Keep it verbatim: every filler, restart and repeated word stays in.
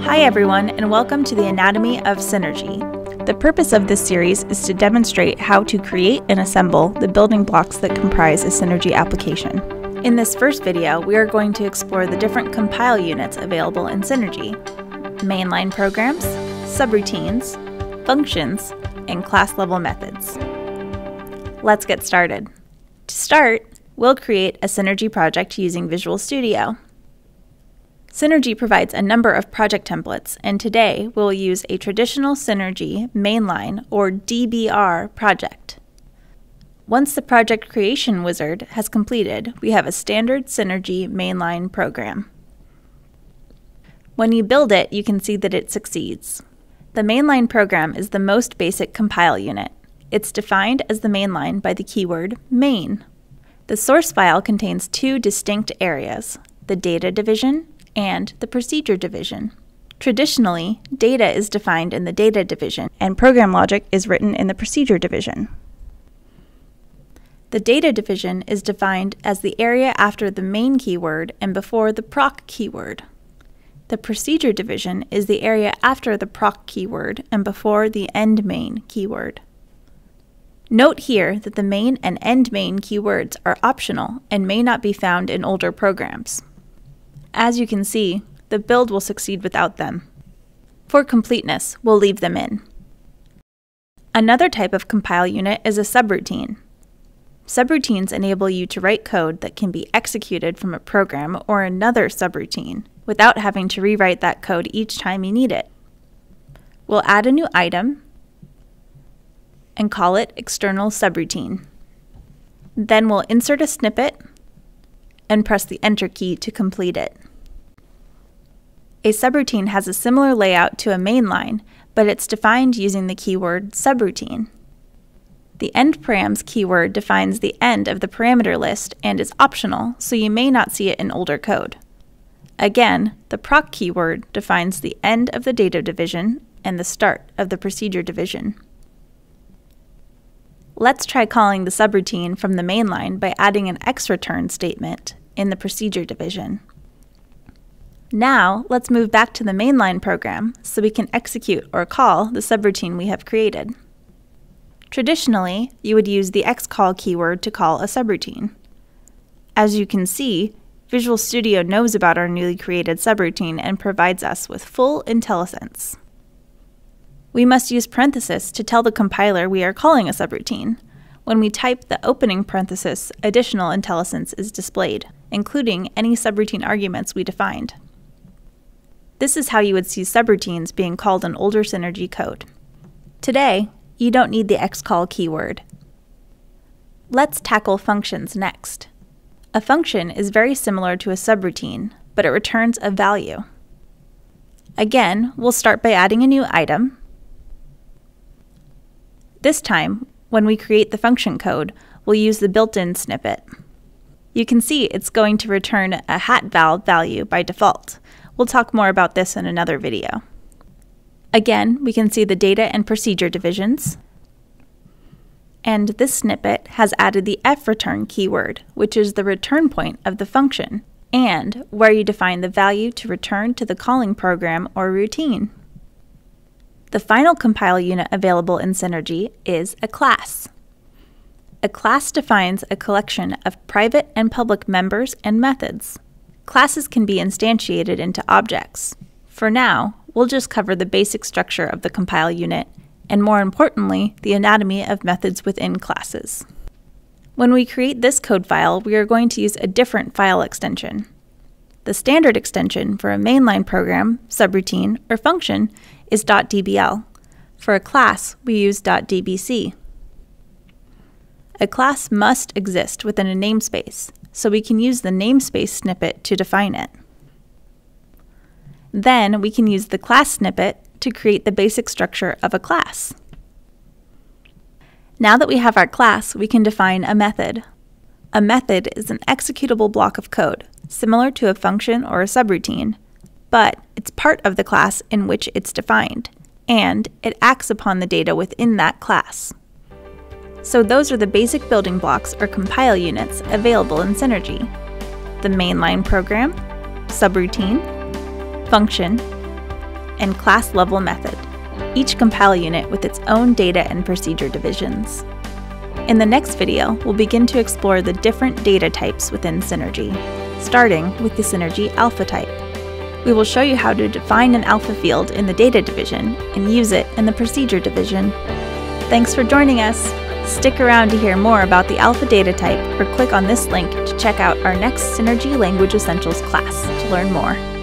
Hi everyone, and welcome to the Anatomy of Synergy. The purpose of this series is to demonstrate how to create and assemble the building blocks that comprise a Synergy application. In this first video, we are going to explore the different compile units available in Synergy: mainline programs, subroutines, functions, and class-level methods. Let's get started. To start, we'll create a Synergy project using Visual Studio. Synergy provides a number of project templates, and today we'll use a traditional Synergy mainline or D B R project. Once the project creation wizard has completed, we have a standard Synergy mainline program. When you build it, you can see that it succeeds. The mainline program is the most basic compile unit. It's defined as the mainline by the keyword main. The source file contains two distinct areas: the data division and the procedure division. Traditionally, data is defined in the data division and program logic is written in the procedure division. The data division is defined as the area after the main keyword and before the proc keyword. The procedure division is the area after the proc keyword and before the end main keyword. Note here that the main and end main keywords are optional and may not be found in older programs. As you can see, the build will succeed without them. For completeness, we'll leave them in. Another type of compile unit is a subroutine. Subroutines enable you to write code that can be executed from a program or another subroutine without having to rewrite that code each time you need it. We'll add a new item and call it external subroutine. Then we'll insert a snippet and press the Enter key to complete it. A subroutine has a similar layout to a mainline, but it's defined using the keyword subroutine. The endParams keyword defines the end of the parameter list and is optional, so you may not see it in older code. Again, the proc keyword defines the end of the data division and the start of the procedure division. Let's try calling the subroutine from the mainline by adding an xReturn statement in the procedure division. Now, let's move back to the mainline program so we can execute or call the subroutine we have created. Traditionally, you would use the xcall keyword to call a subroutine. As you can see, Visual Studio knows about our newly created subroutine and provides us with full IntelliSense. We must use parentheses to tell the compiler we are calling a subroutine. When we type the opening parenthesis, additional IntelliSense is displayed, including any subroutine arguments we defined. This is how you would see subroutines being called in older Synergy code. Today, you don't need the xcall keyword. Let's tackle functions next. A function is very similar to a subroutine, but it returns a value. Again, we'll start by adding a new item. This time, when we create the function code, we'll use the built-in snippet. You can see it's going to return a hatval value by default. We'll talk more about this in another video. Again, we can see the data and procedure divisions. And this snippet has added the fReturn keyword, which is the return point of the function, and where you define the value to return to the calling program or routine. The final compile unit available in Synergy is a class. A class defines a collection of private and public members and methods. Classes can be instantiated into objects. For now, we'll just cover the basic structure of the compile unit, and more importantly, the anatomy of methods within classes. When we create this code file, we are going to use a different file extension. The standard extension for a mainline program, subroutine, or function is .dbl. For a class, we use .dbc. A class must exist within a namespace, so we can use the namespace snippet to define it. Then we can use the class snippet to create the basic structure of a class. Now that we have our class, we can define a method. A method is an executable block of code, similar to a function or a subroutine, but it's part of the class in which it's defined, and it acts upon the data within that class. So those are the basic building blocks or compile units available in Synergy: the mainline program, subroutine, function, and class-level method, each compile unit with its own data and procedure divisions. In the next video, we'll begin to explore the different data types within Synergy, starting with the Synergy alpha type. We will show you how to define an alpha field in the data division and use it in the procedure division. Thanks for joining us! Stick around to hear more about the alpha data type or click on this link to check out our next Synergy Language Essentials class to learn more.